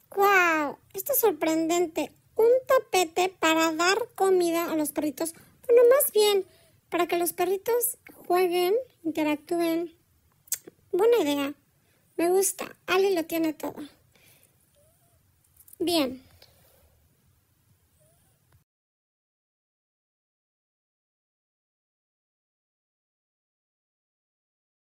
¡Guau! Esto es sorprendente. Un tapete para dar comida a los perritos. Bueno, más bien, para que los perritos jueguen, interactúen. Buena idea. Me gusta. Ali lo tiene todo. Bien.